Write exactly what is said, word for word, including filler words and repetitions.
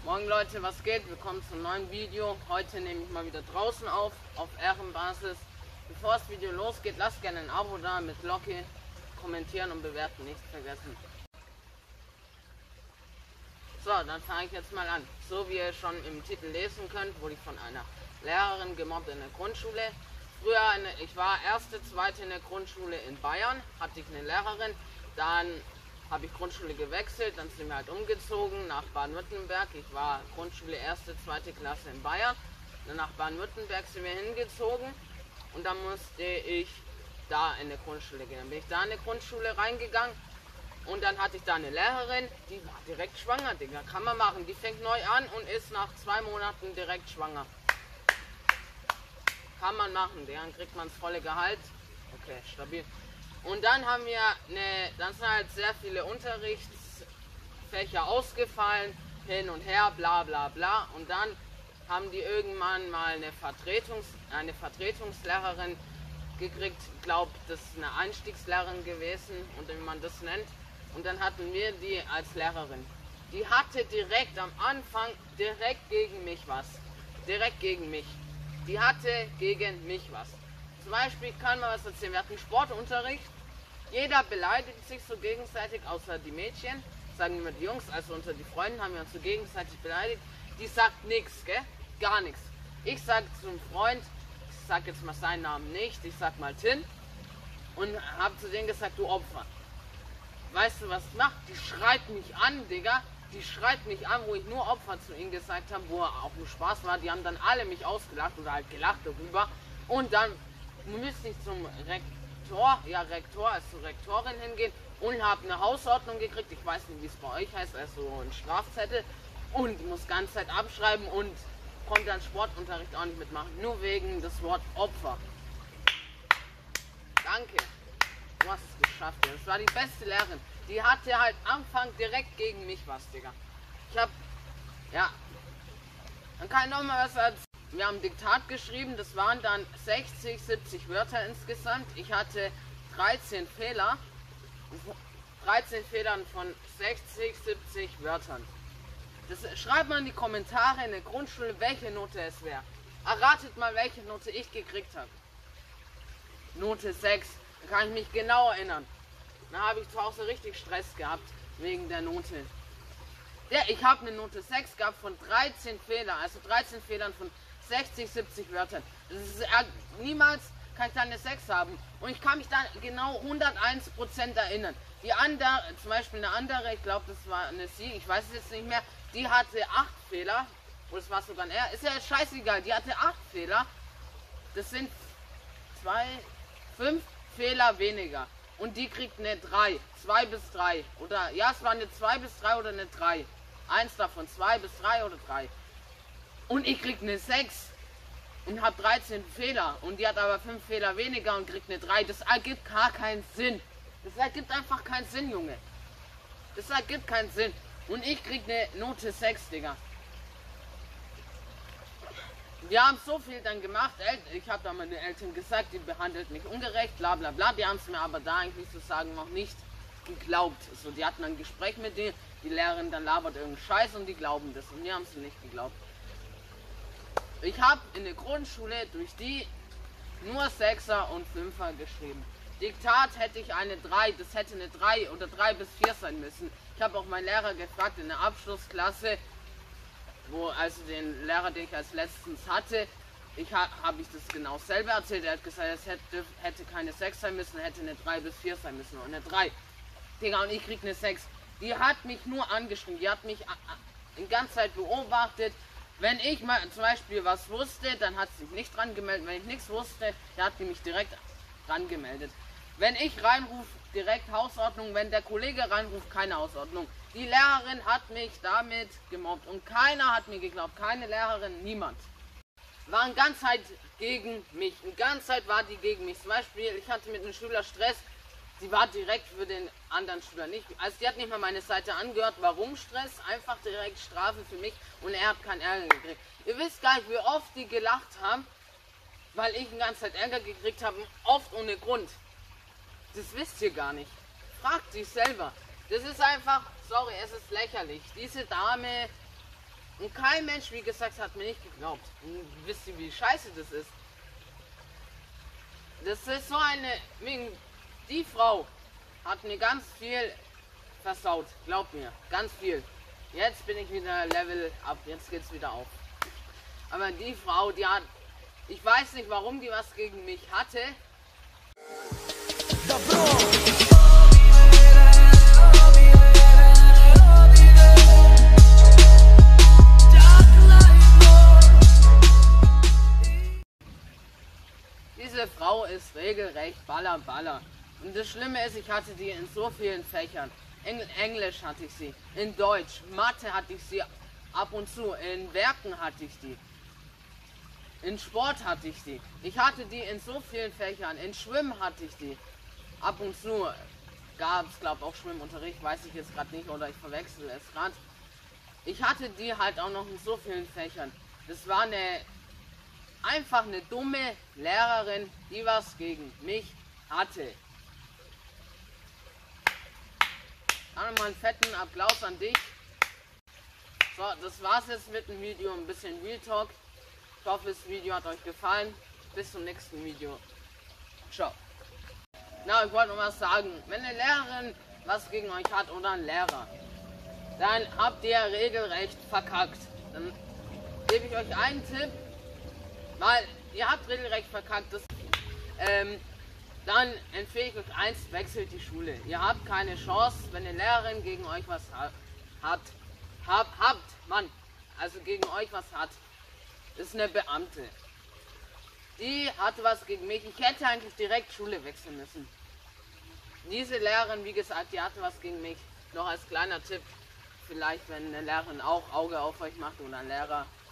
Moin Leute, was geht? Willkommen zum neuen Video. Heute nehme ich mal wieder draußen auf, auf Ehrenbasis. Bevor das Video losgeht, lasst gerne ein Abo da mit Glocke, kommentieren und bewerten, nicht vergessen. So, dann fange ich jetzt mal an. So wie ihr schon im Titel lesen könnt, wurde ich von einer Lehrerin gemobbt in der Grundschule. Früher, eine, ich war erste, zweite in der Grundschule in Bayern, hatte ich eine Lehrerin, dann habe ich Grundschule gewechselt, dann sind wir halt umgezogen nach Baden-Württemberg. Ich war Grundschule erste, zweite Klasse in Bayern. Dann nach Baden-Württemberg sind wir hingezogen und dann musste ich da in der Grundschule gehen. Dann bin ich da in der Grundschule reingegangen und dann hatte ich da eine Lehrerin, die war direkt schwanger, Digga. Kann man machen. Die fängt neu an und ist nach zwei Monaten direkt schwanger. Kann man machen, dann kriegt man das volle Gehalt. Okay, stabil. Und dann haben wir eine, dann sind halt sehr viele Unterrichtsfächer ausgefallen, hin und her, bla bla bla. Und dann haben die irgendwann mal eine, Vertretungs, eine Vertretungslehrerin gekriegt. Ich glaube, das ist eine Einstiegslehrerin gewesen und wie man das nennt. Und dann hatten wir die als Lehrerin. Die hatte direkt am Anfang direkt gegen mich was. Direkt gegen mich. Die hatte gegen mich was. Zum Beispiel, ich kann mal was erzählen, wir hatten Sportunterricht, jeder beleidigt sich so gegenseitig, außer die Mädchen, sagen wir die Jungs, also unter die Freunden haben wir uns so gegenseitig beleidigt, die sagt nichts, gell, gar nichts. Ich sag zum Freund, ich sag jetzt mal seinen Namen nicht, ich sag mal Tin und habe zu denen gesagt, du Opfer. Weißt du, was ich mache? Die schreit mich an, Digga, die schreit mich an, wo ich nur Opfer zu ihnen gesagt habe, wo auch nur Spaß war, die haben dann alle mich ausgelacht oder halt gelacht darüber und dann müsste ich zum Rektor, ja Rektor, also zur Rektorin hingehen und habe eine Hausordnung gekriegt, ich weiß nicht wie es bei euch heißt, also ein Strafzettel und muss ganze Zeit abschreiben und konnte dann Sportunterricht auch nicht mitmachen, nur wegen des Wort Opfer. Danke, du hast es geschafft, ja. Das war die beste Lehrerin, die hatte halt am Anfang direkt gegen mich was, Digga. Ich hab, ja, dann kann ich noch mal was erzählen. Wir haben Diktat geschrieben, das waren dann sechzig, siebzig Wörter insgesamt. Ich hatte dreizehn Fehler, dreizehn Fehlern von sechzig, siebzig Wörtern. Das schreibt mal in die Kommentare in der Grundschule, welche Note es wäre. Erratet mal, welche Note ich gekriegt habe. Note sechs, da kann ich mich genau erinnern. Da habe ich zu Hause richtig Stress gehabt, wegen der Note. Ja, ich habe eine Note sechs gehabt von dreizehn Fehlern, also dreizehn Fehlern von sechzig, siebzig Wörtern. Das ist, äh, niemals kann ich da eine sechs haben. Und ich kann mich da genau hunderteins Prozent erinnern. Die andere, zum Beispiel eine andere, ich glaube das war eine Sie, ich weiß es jetzt nicht mehr, die hatte acht Fehler. Oder es war sogar ein R. Ist ja scheißegal, die hatte acht Fehler. Das sind zwei, fünf Fehler weniger. Und die kriegt eine drei. zwei bis drei. Oder, ja, es war eine zwei bis drei oder eine drei. Eins davon, zwei bis drei oder drei. Und ich krieg eine sechs und habe dreizehn Fehler und die hat aber fünf Fehler weniger und kriegt eine drei. Das ergibt gar keinen Sinn. Das ergibt einfach keinen Sinn, Junge. Das ergibt keinen Sinn. Und ich krieg eine Note sechs, Digga. Wir haben so viel dann gemacht. Ich habe da meine Eltern gesagt, die behandelt mich ungerecht, bla bla bla. Die haben es mir aber da eigentlich sozusagen noch nicht geglaubt. So, die hatten ein Gespräch mit denen, die Lehrerin dann labert irgendeinen Scheiß und die glauben das. Und wir haben es nicht geglaubt. Ich habe in der Grundschule durch die nur Sechser und Fünfer geschrieben. Diktat hätte ich eine drei, das hätte eine drei oder drei bis vier sein müssen. Ich habe auch meinen Lehrer gefragt in der Abschlussklasse, wo also den Lehrer, den ich als letztens hatte, ich ha, habe ich das genau selber erzählt. Er hat gesagt, es hätte, hätte keine sechs sein müssen, hätte eine drei bis vier sein müssen und eine drei. Digga, und ich krieg eine sechs. Die hat mich nur angeschrieben, die hat mich die ganze Zeit beobachtet. Wenn ich mal zum Beispiel was wusste, dann hat sie sich nicht dran gemeldet. Wenn ich nichts wusste, dann hat sie mich direkt dran gemeldet. Wenn ich reinrufe, direkt Hausordnung. Wenn der Kollege reinruft, keine Hausordnung. Die Lehrerin hat mich damit gemobbt und keiner hat mir geglaubt. Keine Lehrerin, niemand. Waren ganz Zeit gegen mich. Die ganze Zeit war die gegen mich. Zum Beispiel, ich hatte mit einem Schüler Stress. Sie war direkt für den anderen Schüler nicht. Also die hat nicht mal meine Seite angehört. Warum Stress? Einfach direkt Strafe für mich und er hat keinen Ärger gekriegt. Ihr wisst gar nicht, wie oft die gelacht haben, weil ich die ganze Zeit Ärger gekriegt habe. Oft ohne Grund. Das wisst ihr gar nicht. Fragt sich selber. Das ist einfach, sorry, es ist lächerlich. Diese Dame Und kein Mensch, wie gesagt, hat mir nicht geglaubt. Und wisst ihr, wie scheiße das ist? Das ist so eine... Die Frau hat mir ganz viel versaut. Glaubt mir, ganz viel. Jetzt bin ich wieder Level up. Jetzt geht's wieder auf. Aber die Frau, die hat... Ich weiß nicht, warum die was gegen mich hatte. Diese Frau ist regelrecht baller baller. Und das Schlimme ist, ich hatte die in so vielen Fächern. In Englisch hatte ich sie, in Deutsch, Mathe hatte ich sie ab und zu, in Werken hatte ich die. In Sport hatte ich die. Ich hatte die in so vielen Fächern. In Schwimmen hatte ich die. Ab und zu gab es, glaube ich, auch Schwimmunterricht, weiß ich jetzt gerade nicht, oder ich verwechsel es gerade. Ich hatte die halt auch noch in so vielen Fächern. Das war eine einfach eine dumme Lehrerin, die was gegen mich hatte. Einmal einen fetten Applaus an dich. So, das war's jetzt mit dem Video. Ein bisschen Real Talk. Ich hoffe, das Video hat euch gefallen. Bis zum nächsten Video. Ciao. Na, ich wollte noch was sagen. Wenn eine Lehrerin was gegen euch hat oder ein Lehrer, dann habt ihr regelrecht verkackt. Dann gebe ich euch einen Tipp, weil ihr habt regelrecht verkackt. Das, ähm, dann empfehle ich euch eins, wechselt die Schule. Ihr habt keine Chance, wenn eine Lehrerin gegen euch was hat. Hat, hab, habt, Mann, also gegen euch was hat. Das ist eine Beamte. Die hatte was gegen mich. Ich hätte eigentlich direkt Schule wechseln müssen. Diese Lehrerin, wie gesagt, die hatte was gegen mich. Noch als kleiner Tipp, vielleicht wenn eine Lehrerin auch Auge auf euch macht oder ein Lehrer.